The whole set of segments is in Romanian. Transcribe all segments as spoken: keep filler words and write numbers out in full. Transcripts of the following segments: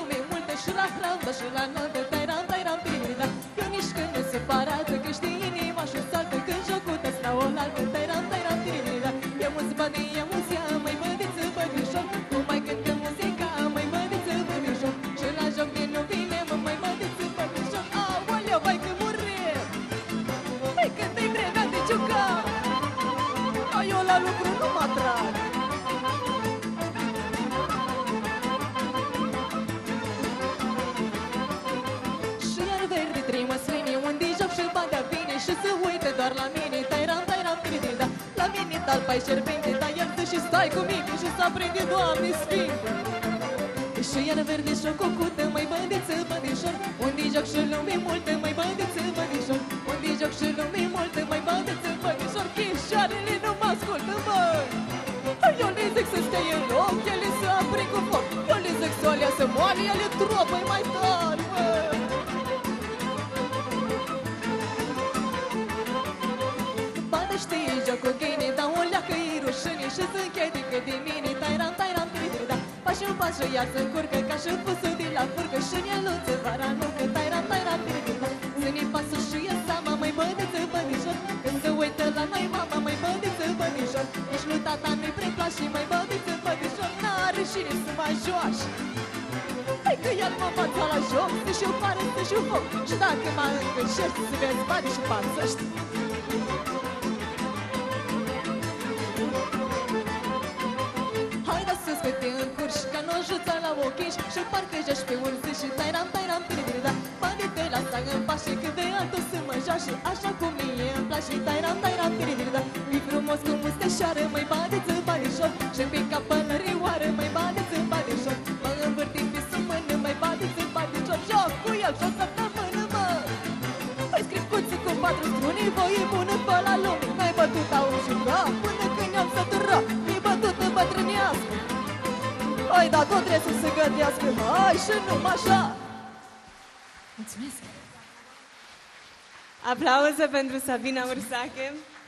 lume multă și la hramă și la notă. Tai-ram, tai-ram, tiri-da. Eu nici când nu se parată, că știi inima și saltă când jocul tă stau o altă. Tai-ram, tai-ram, tiri-da. E mulți bani, e mulți ea, măi bădiță, bădișor. Nu mai cântă muzica, măi bădiță, bădișor. Și la joc din nu vine, mă, măi bădiță, bădișor. Aoleu, vai că murim! Hai că te-i vremea de ciucat. Eu la lucru nu mă atrag. Și iar verde trei măslini, unde joc și badea bine și se uită doar la mine. Tai-ram, tai-ram, tiri-da. La mine talpa-i șerbinte, dar el dă și stai cu mine și s-a prinde, Doamne Sfinte. Și iar verde și o cucută, măi bădiță, bădișor. Unde joc și lume multă, măi bădiță, bădișor. Unde joc și lume multă, măi bădiță, bădișor. Chișoarele nu mă ascultă, măi. Eu le zic să stea în loc, ele să aprind cu foc. Eu le zic să o lea să moale, ele tropă-i mai tare, măi. Bada știe jocul ghine, dar o leacă-i rușine și se închedică de mine. Tai-ram, tai-ram, tiri-da. Pași-n pași iar se încurcă ca și fusul de la furcă și ne luță vara nucă. Tai-ram, tai-ram, tiri-da. Să-ne pasă și e seama, măi bădiță, bădișor. Când se uită la noi mama, măi bădiță, bădișor. Nici lui tata nu-i preplași, măi bădiță, bădișor. N-are cine să mai joași. Hai că el mă învața la joc, să și-o pare, să și-o foc. Și dacă mă încășești, să vezi bani și pațăști. Hai da sus că te încurci, ca nu ajuța la ochiși. Și parcă joci pe urzi și tai-ram, tai-ram, tiri-da. Banii te lasă în pași, când de altul să mă joași. Așa cum mie îmi place, tai-ram, tai-ram, tiri-da. E frumos cu musteșoară, măi badiță, badișor. Și pe capălărioară, măi badiță, badișor. Mă învârti pe sumână, măi badiță, badișor. Joc cu el și o săptămână, mă. Păi scripcuță cu patru struni, voi e bună pe la lume. N-ai bătut au și da, până când ne-am săturat. E bătută bătrânească. Hai, dar tot trebuie să se gătească. Hai și numai așa. Mulțumesc. Aplauze pentru Sabina Ursache.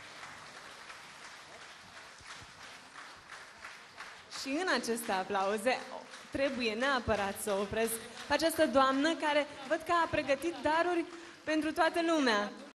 Și în aceste aplauze trebuie neapărat să opresc pe această doamnă care văd că a pregătit daruri pentru toată lumea.